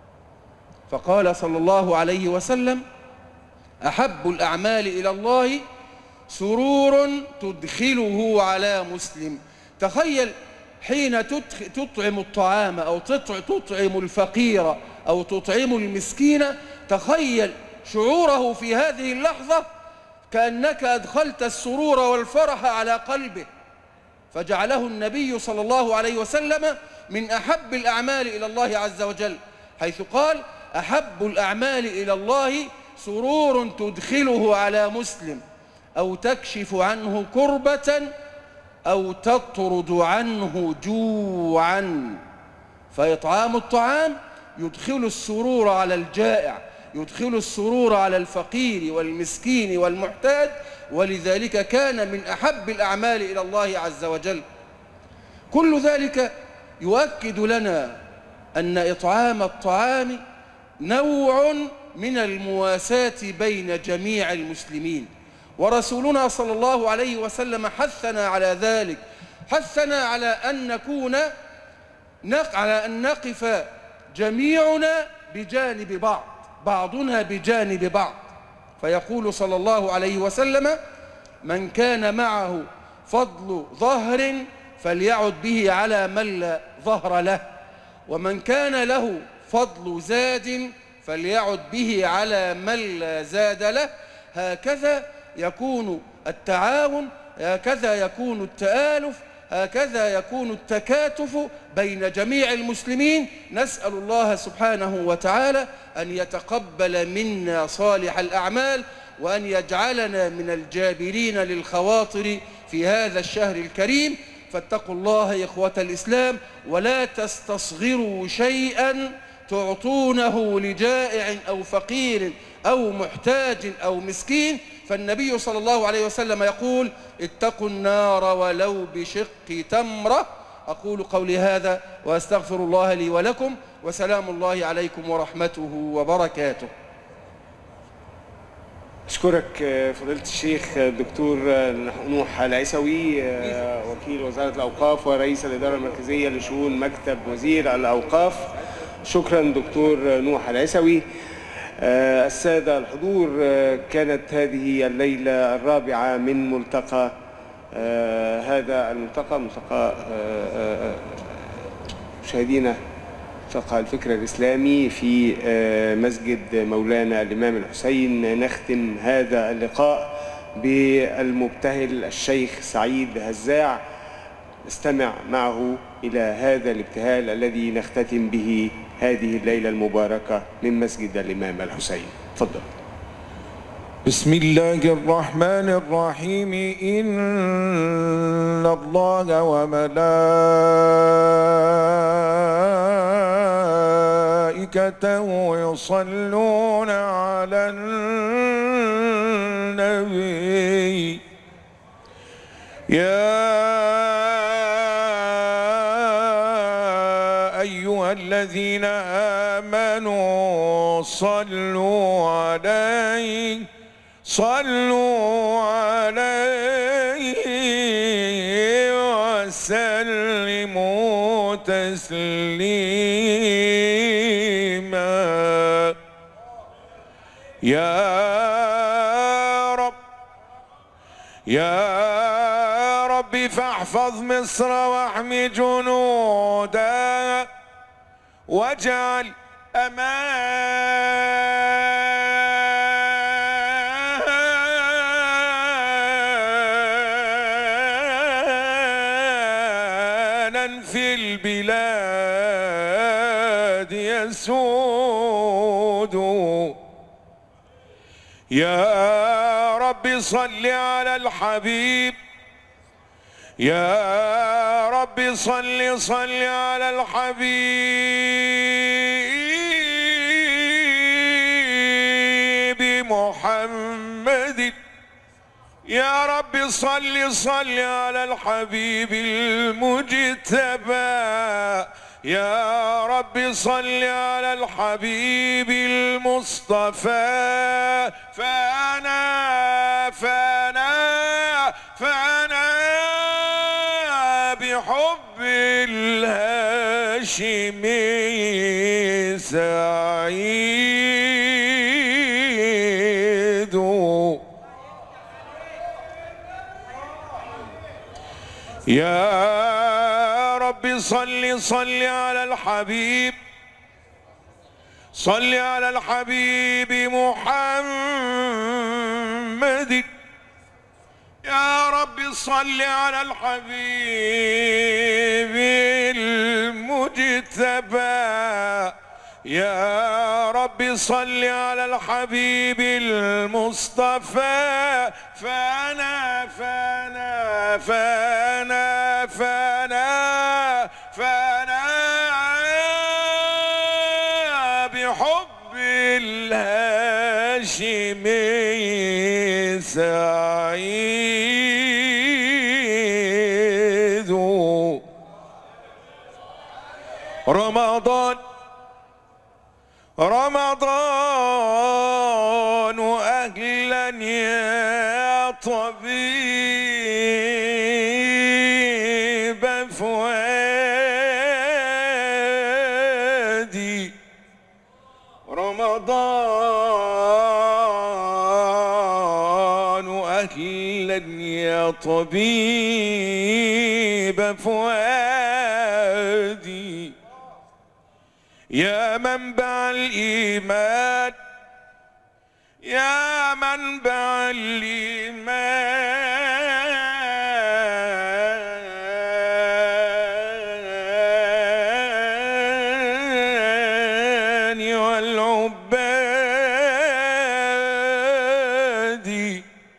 فقال صلى الله عليه وسلم: أحب الأعمال إلى الله سرور تدخله على مسلم. تخيل حين تطعم الطعام أو تطعم الفقير أو تطعم المسكين، تخيل شعوره في هذه اللحظة كأنك أدخلت السرور والفرح على قلبه. فجعله النبي صلى الله عليه وسلم من أحب الأعمال إلى الله عز وجل، حيث قال: أحب الأعمال إلى الله سرور تدخله على مسلم، أو تكشف عنه كربة، أو تطرد عنه جوعا. فإطعام الطعام يدخل السرور على الجائع، يدخل السرور على الفقير والمسكين والمحتاج، ولذلك كان من أحب الأعمال إلى الله عز وجل. كل ذلك يؤكد لنا أن إطعام الطعام نوع من المواساة بين جميع المسلمين، ورسولنا صلى الله عليه وسلم حثنا على ذلك، حثنا على أن نكون على أن نقف جميعنا بجانب بعض، بعضنا بجانب بعض. فيقول صلى الله عليه وسلم: من كان معه فضل ظهر فليعد به على من لا ظهر له، ومن كان له فضل زاد فليعد به على من لا زاد له. هكذا يكون التعاون، هكذا يكون التآلف، هكذا يكون التكاتف بين جميع المسلمين. نسأل الله سبحانه وتعالى أن يتقبل منا صالح الأعمال، وأن يجعلنا من الجابرين للخواطر في هذا الشهر الكريم. فاتقوا الله يا إخوة الإسلام، ولا تستصغروا شيئا تعطونه لجائع أو فقير أو محتاج أو مسكين. فالنبي صلى الله عليه وسلم يقول: اتقوا النار ولو بشق تمرة. أقول قولي هذا وأستغفر الله لي ولكم، وسلام الله عليكم ورحمته وبركاته. أشكرك فضيلة الشيخ الدكتور نوح العيسوي، وكيل وزارة الأوقاف ورئيس الإدارة المركزية لشؤون مكتب وزير الأوقاف. شكرا دكتور نوح العيسوي. السادة الحضور، كانت هذه الليلة الرابعة من ملتقى هذا الملتقى، ملتقى مشاهدينا ملتقى الفكر الإسلامي في مسجد مولانا الإمام الحسين. نختم هذا اللقاء بالمبتهل الشيخ سعيد هزاع، نستمع معه إلى هذا الابتهال الذي نختتم به هذه الليلة المباركة من مسجد الإمام الحسين. تفضل. بسم الله الرحمن الرحيم. إن الله وملائكته يصلون على النبي يا أيها الذين آمنوا صلوا عليه صلوا عليه وسلموا تسليما. يا رب يا رب فاحفظ مصر واحمي جنودها واجعل أمانا في البلاد يسود. يا رب صل على الحبيب، يا رب صل صل على الحبيب محمد. يا رب صل صل على الحبيب المجتبى. يا رب صل على الحبيب المصطفى. فأنا فأنا فأنا بحب الهاشمي سعيد. يا رب صل صل على الحبيب، صل على الحبيب محمد. يا رب صل على الحبيب المجتبى. يا رب صل على الحبيب المصطفى. فأنا فأنا فأنا فأنا فأنا بحب الهاشمي سعيد. رمضان رمضان أهلا يا طبيب فؤادي. رمضان أهلا يا طبيب فؤادي. يا منبع الإيمان، يا منبع الإيمان والعباد.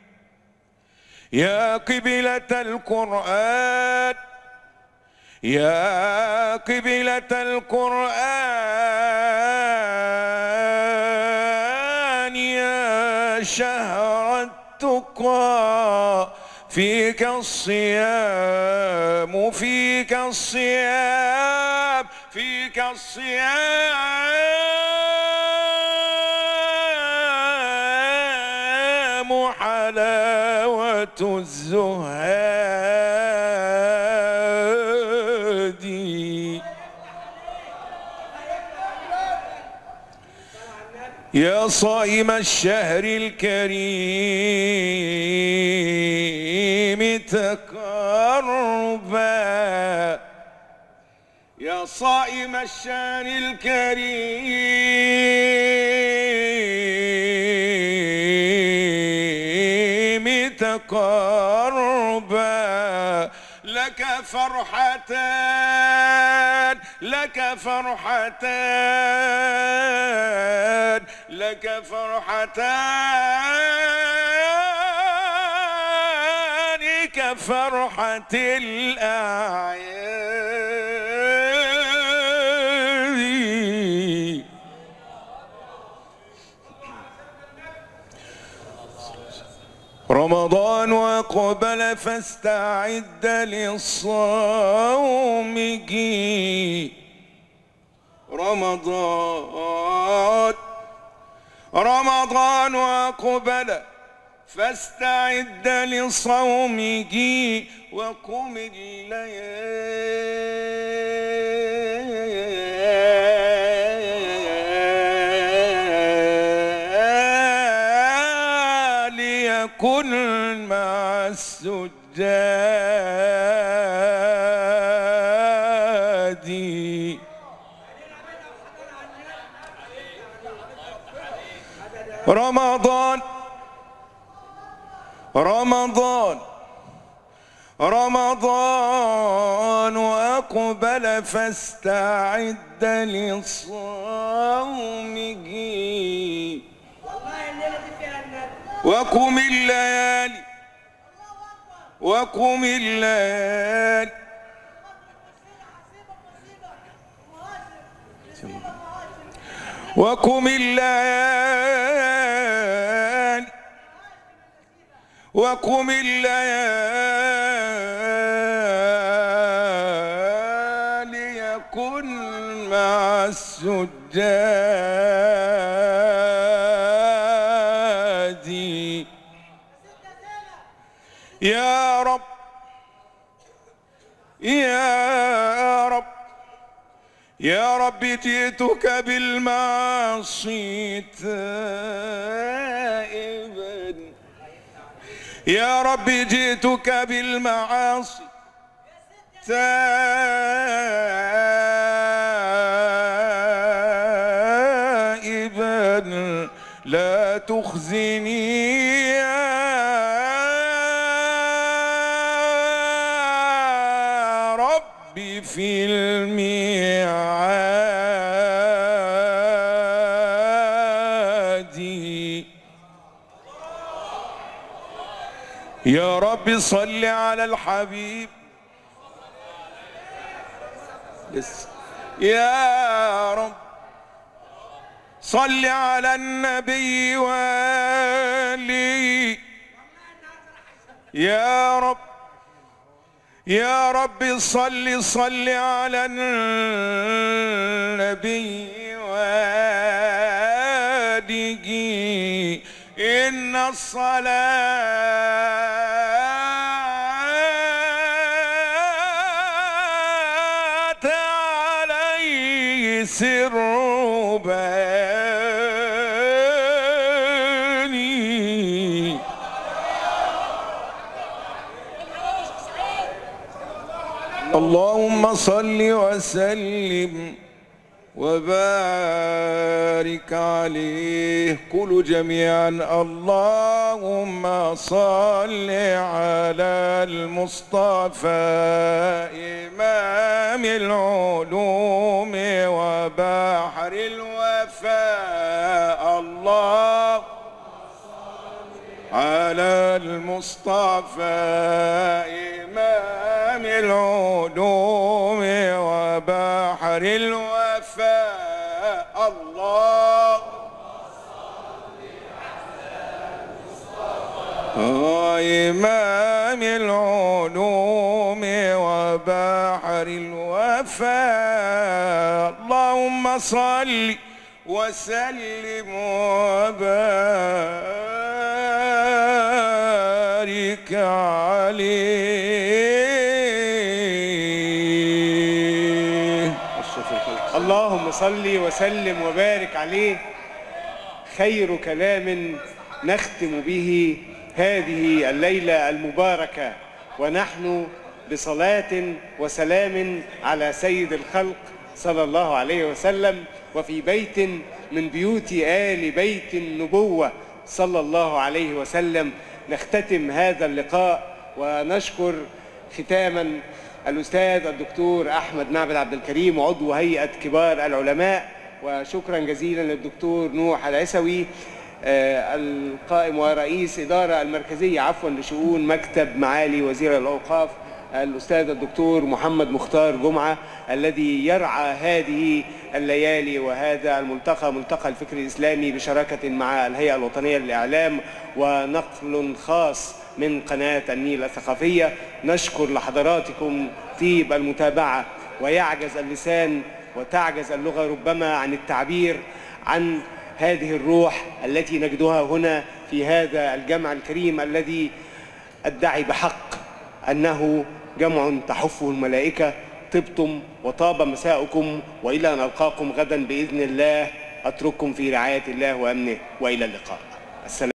يا قبلة القرآن، يا قبلة القرآن. يا شهر التقى فيك الصيام، فيك الصيام، فيك الصيام. حلاوة الزهاد. يا صائم الشهر الكريم تقربا. يا صائم الشهر الكريم تقربا. لك فرحتان، لك فرحتان، لك فرحتان كفرحة الأعياد. رمضان وأقبل فاستعد للصوم. رمضان رمضان وأقبل فاستعد لصومه وقم الليالي كن مع السجاد. رمضان رمضان رمضان أقبل فاستعد لصومه وقم الليالي وقم الليالي وقم الليالي وقم الليالي يكن مع السجاد. يا رب يا رب يا رب جئتك بالمعاصي تائبا، يا رب جئتك بالمعاصي تائبا، لا تخزني يا ربي في الميعاد. يا رب صل على الحبيب يا رب صل على النبي والي يا رب يا رب صل صل على النبي وآله إن الصلاة عليه سر باني. اللهم صل وسلم وبارك عليه. قولوا جميعا اللهم صل على المصطفى إمام العلوم وبحر الوفاء. الله على المصطفى إمام العلوم وبحر الوفاء. الله إمام العلوم وبحر الوفاء. اللهم صل وسلم وبارك عليه. اللهم صل وسلم وبارك عليه. خير كلام نختم به هذه الليلة المباركة ونحن بصلاة وسلام على سيد الخلق صلى الله عليه وسلم وفي بيت من بيوت آل بيت النبوة صلى الله عليه وسلم. نختتم هذا اللقاء ونشكر ختاما الأستاذ الدكتور أحمد معبد عبد الكريم عضو هيئة كبار العلماء، وشكرا جزيلا للدكتور نوح العسوي القائم ورئيس إدارة المركزية عفوا لشؤون مكتب معالي وزير الأوقاف، الأستاذ الدكتور محمد مختار جمعة الذي يرعى هذه الليالي وهذا الملتقى ملتقى الفكر الإسلامي بشراكة مع الهيئة الوطنية للإعلام ونقل خاص من قناة النيل الثقافية. نشكر لحضراتكم طيب المتابعة، ويعجز اللسان وتعجز اللغة ربما عن التعبير عن هذه الروح التي نجدها هنا في هذا الجمع الكريم الذي أدعي بحق أنه جمع تحفه الملائكة. طبتم وطاب مساؤكم، وإلى أن ألقاكم غدا بإذن الله. أترككم في رعاية الله وأمنه، وإلى اللقاء. السلام.